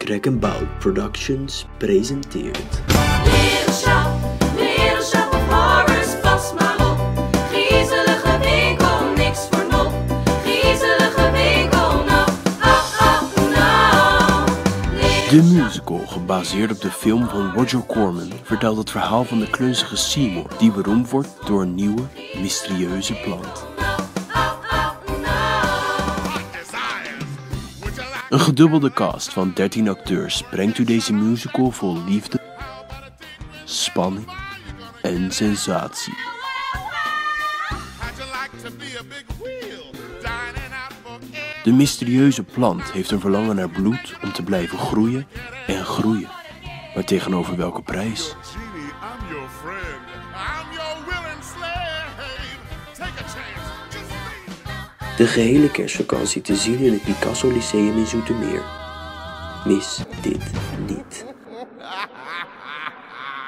Krakenbout Productions presenteert. Little shop of horrors, pas maar op. Griezelige winkel, niks voor nop. Griezelige winkel, nou, nou. De musical, gebaseerd op de film van Roger Corman, vertelt het verhaal van de klunzige Seymour, die beroemd wordt door een nieuwe, mysterieuze plant. Een gedubbelde cast van 13 acteurs brengt u deze musical vol liefde, spanning en sensatie. De mysterieuze plant heeft een verlangen naar bloed om te blijven groeien en groeien. Maar tegenover welke prijs? De gehele kerstvakantie te zien in het Picasso Lyceum in Zoetermeer. Mis dit niet.